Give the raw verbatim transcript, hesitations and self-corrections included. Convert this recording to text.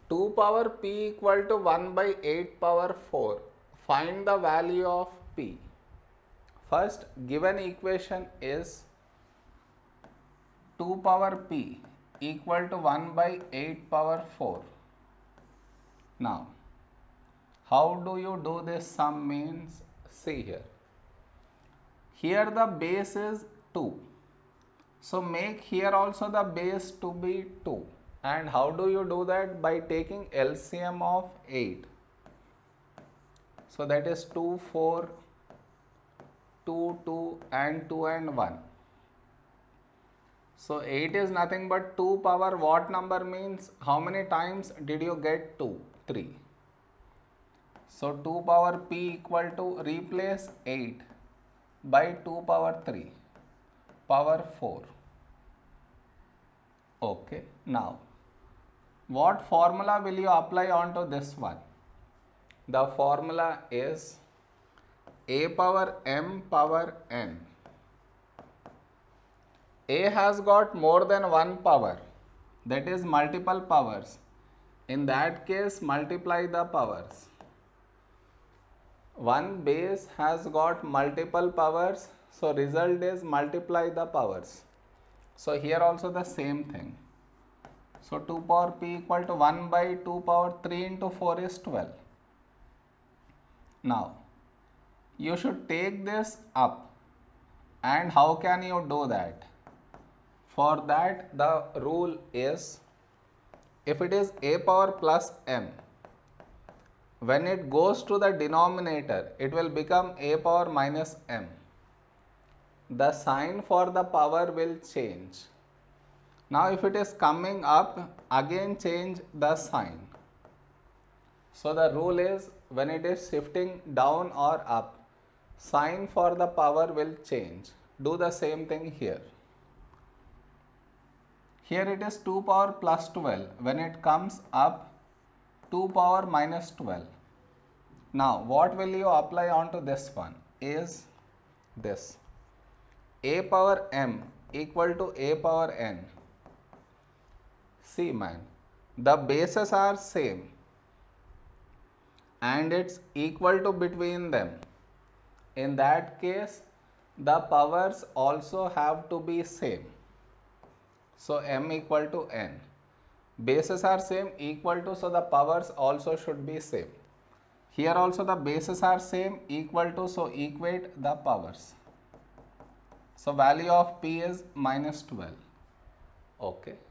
two power p equal to one by eight power four. Find the value of p. First, given equation is two power p equal to one by eight power four. Now, how do you do this sum means? See here. Here the base is two. So make here also the base to be two. And how do you do that? By taking L C M of eight. So that is two, four, two, two and two and one. So eight is nothing but two power what number means? How many times did you get two? three. So two power p equal to replace eight by two power three power four. Okay. Now, what formula will you apply onto this one? The formula is a power m power n. A has got more than one power, that is multiple powers. In that case, multiply the powers. One base has got multiple powers, so result is multiply the powers. So here also the same thing. So two power p equal to one by two power three into four is twelve. Now, you should take this up. And how can you do that? For that, the rule is, if it is a power plus m, when it goes to the denominator, it will become a power minus m. The sign for the power will change. Now, if it is coming up, again change the sign. So, the rule is, when it is shifting down or up, sign for the power will change. Do the same thing here. Here it is two power plus twelve. When it comes up, two power minus twelve. Now, what will you apply onto this one is this. A power m equal to a power n. See man, the bases are same and it's equal to between them. In that case, the powers also have to be same. So m equal to n. Bases are same, equal to, so the powers also should be same. Here also the bases are same, equal to, so equate the powers. So value of p is minus twelve. Okay.